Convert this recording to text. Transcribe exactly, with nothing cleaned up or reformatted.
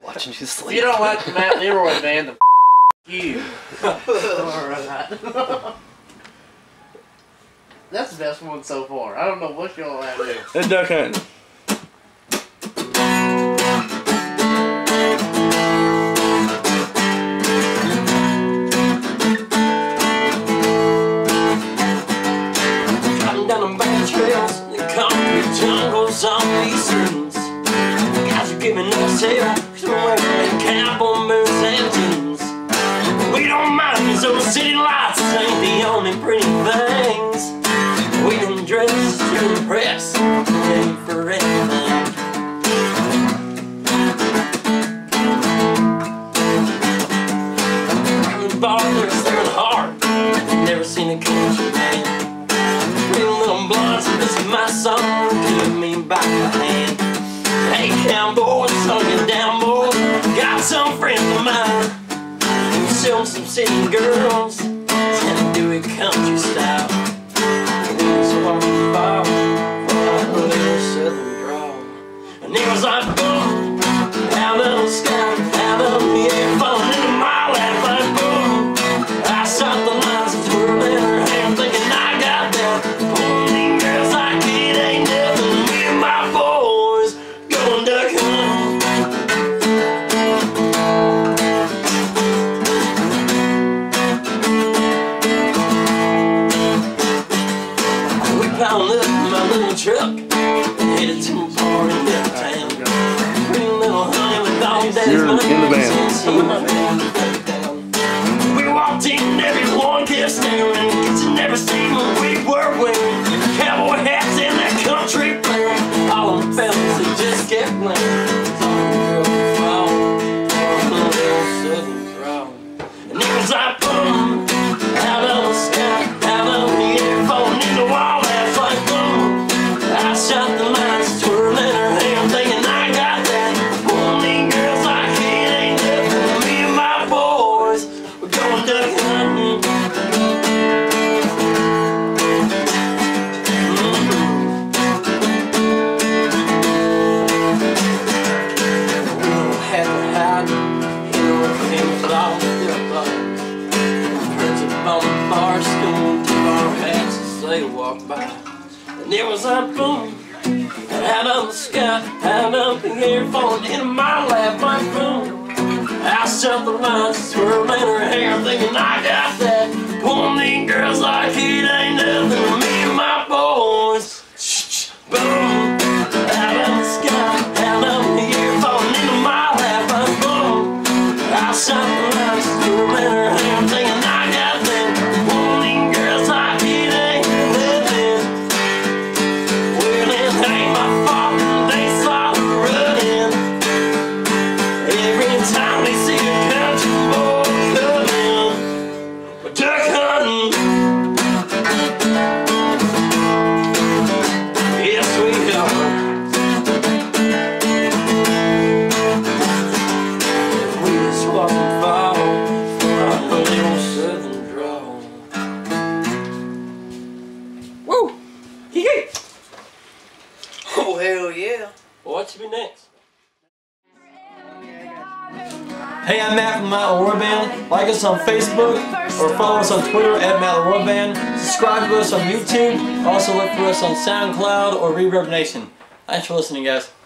watching you sleep. If you don't like the Matt Leroy band, then you. Alright. That's the best one so far. I don't know what y'all have to do. It's duck hunting. Trails, the concrete jungles on these streets. Guys are giving us hell, cause we're wearing cowboy boots and jeans. We don't mind these old city lights, ain't the only pretty things. We don't dress to impress, ready for anything. The bars, they're in the heart, never seen a country band. This is my song, give me back my hand. Hey cowboys, slow you down boys, got some friends of mine. You show some city girls, can do it country style. It's a walking bar, a little southern drawl. And it was like boom, out of the sky, out of the air, falling into my lap like boom. I shot the lines and twirling her hair, thinking I got that. Pound up my little truck, headed to a bar in Uptown. Pretty little honey with all daddy's money. In the band. We walked in, everyone kept staring, cause you never seen what we were wearing. Cowboy hats and that country flair. All them fellas that just kept playing. And it was like boom, out of the sky, out of the air, falling in the wall. I shot the lines, twirling her hair, thinking I got that. Woman, girls like it ain't nothing. Me and my boys, we're going duck hunting. We don't have to hide, you know what came along with their blood. Friends up on the bar stool, tip our hats as they walk by. And it was like boom, out of the sky, out of the air, falling into my lap like boom. I shot the lines, twirling her hair, thinking I got that. Woman, girls like it ain't nothing. Me and my boys, boom, out of the sky, out of the air, falling into my lap like boom. I shot the lines, twirling her hair, thinking I got that. Woman, girls like it ain't nothing. Well, it ain't my fault, they saw the running. Every time they see a country boy coming, we're duck hunting. Yes, we are. We just wasn't far from our little southern drawl. Woo! Hee-hee! Oh, hell yeah. Well, what should be next? Hey, I'm Matt from TheMattLe'RoyBand. Like us on Facebook or follow us on Twitter at TheMattLe'RoyBand. Subscribe to us on YouTube. Also look for us on SoundCloud or Reverb Nation. Thanks for listening, guys.